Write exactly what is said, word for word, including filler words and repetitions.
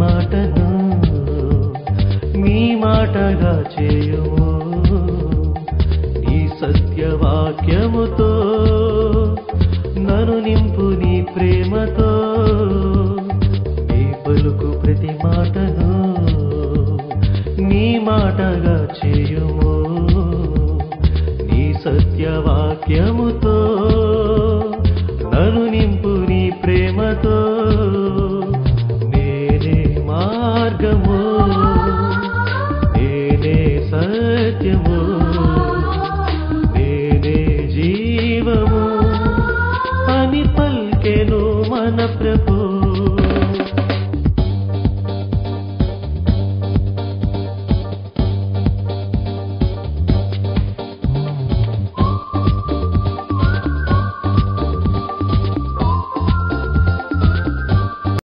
మాటను నీ మాటగా చేయుము. నీ సత్యవాక్యముతో నన్ను నింపు నీ ప్రేమతో. నీ పలుకు ప్రతి మాటను నీ మాటగా చేయుము. నీ సత్యవాక్యముతో నన్ను నింపు నీ ప్రేమతో. నేనే మార్గము, నేనే సత్యము, నేనే జీవము అని పల్కెను మన ప్రభు.